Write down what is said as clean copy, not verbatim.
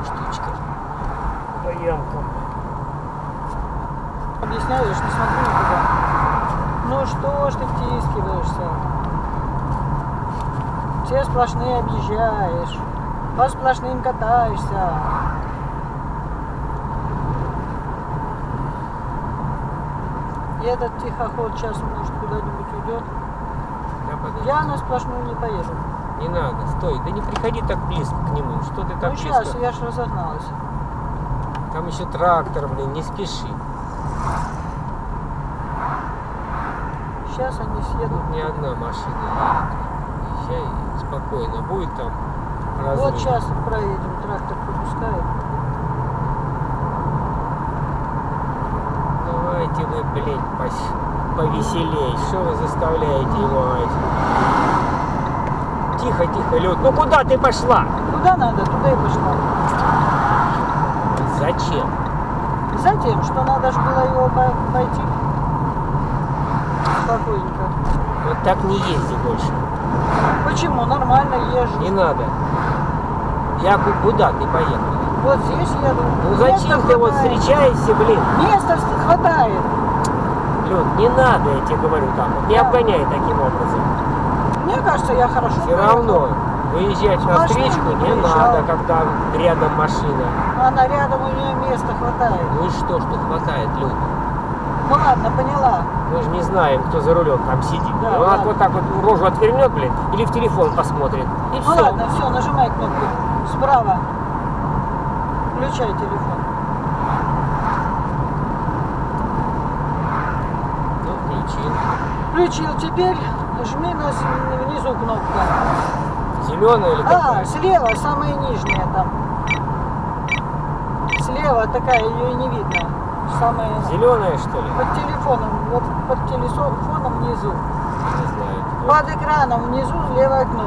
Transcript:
штучка. По ямкам. Объясняешь, не смотри никуда. Ну что ж ты втискиваешься? Все сплошные объезжаешь. По сплошным катаешься. И этот тихоход сейчас, может, куда-нибудь уйдет. Да, подожди. Я на сплошную не поеду. Не надо, стой. Да не приходи так близко к нему. Что ты так Ну сейчас, близко? я ж разогналась. Там еще трактор, блин, не спеши. Сейчас они съедут. Тут ни одна машина. Езжай спокойно. Будет там разрыв. Вот сейчас проедем, трактор пропускает. Давайте вы, блин, повеселей. Что вы заставляете его? Тихо, тихо, Люд. Ну куда ты пошла? Куда надо, туда и пошла. Зачем? Затем, что надо же было его пойти спокойненько. Вот так не езди больше. Почему? Нормально езжу. Не надо. Я куда ты поехала? Вот здесь еду. Ну зачем Места ты вот хватает. встречаешься, блин? Места хватает. Люд, не надо, я тебе говорю так вот. Не Да. обгоняй таким образом. Мне кажется, я хорошо Все проехала. равно выезжать на Машина встречку не не выезжала. надо, когда рядом машина. Она рядом, у нее места хватает. Ну и что хватает, Люд? Ну ладно, поняла. Мы же не знаем, кто за рулем там сидит. Да, Он ладно. вот так вот рожу отвернет, блин, или в телефон посмотрит. И Ну все. ладно, все, нажимай кнопку. Справа. Включай телефон. Ну, включил. Включил, теперь жми внизу кнопку. Зеленая или какая? Слева, самая нижняя там. Слева такая, ее и не видно. Самая... Зеленая, что ли? Под телефоном, вот под телефоном внизу. Не знаю. Под экраном внизу левая кнопка.